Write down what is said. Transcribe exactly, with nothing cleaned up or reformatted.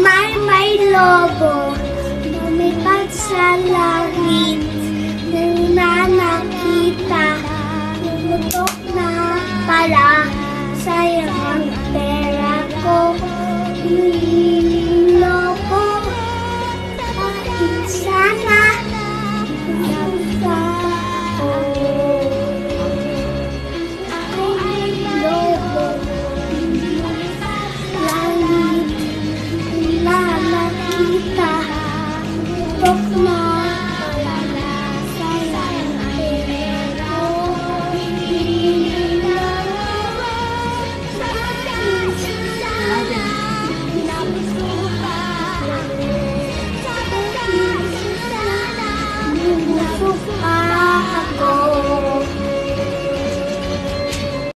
May may lobo, lumipad sa langit, nang nakita, lumutok na pala, sayang ang pera ko, hiling lobo, bakit sana, nasa ko. Ako ay lobo, langit, na nakita, lumutok na pala, sayang ang pera ko, hiling lobo, bakit sana, Bumubog